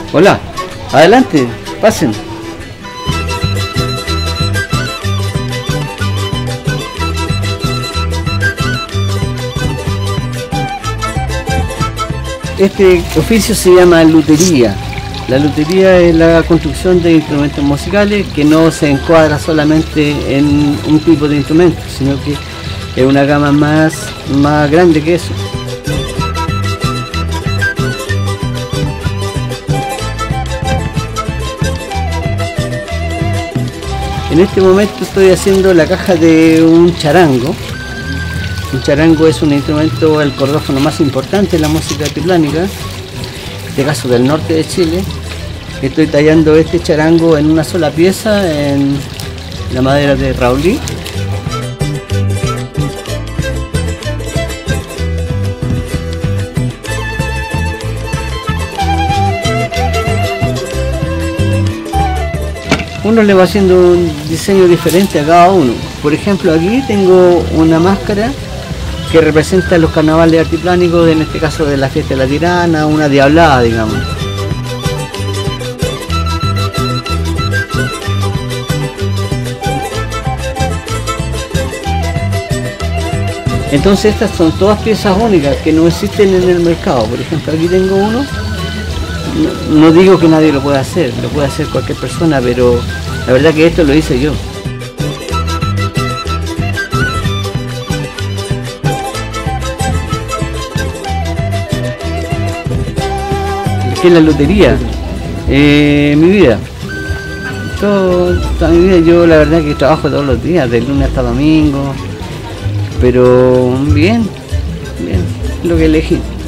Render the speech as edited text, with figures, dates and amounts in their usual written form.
Hola, adelante, pasen. Este oficio se llama lutería. La lutería es la construcción de instrumentos musicales que no se encuadra solamente en un tipo de instrumento, sino que es una gama más grande que eso. En este momento estoy haciendo la caja de un charango. Un charango es un instrumento, el cordófono más importante en la música altiplánica, en este caso del norte de Chile. Estoy tallando este charango en una sola pieza en la madera de Raulí. Uno le va haciendo un diseño diferente a cada uno. Por ejemplo, aquí tengo una máscara que representa los carnavales altiplánicos, en este caso de la fiesta de la Tirana, una diablada, digamos. Entonces estas son todas piezas únicas que no existen en el mercado. Por ejemplo, aquí tengo uno. No digo que nadie lo pueda hacer, lo puede hacer cualquier persona, pero la verdad que esto lo hice yo. ¿Qué es la lutería? Mi vida. Toda mi vida yo la verdad que trabajo todos los días, de lunes hasta domingo, pero bien, es lo que elegí.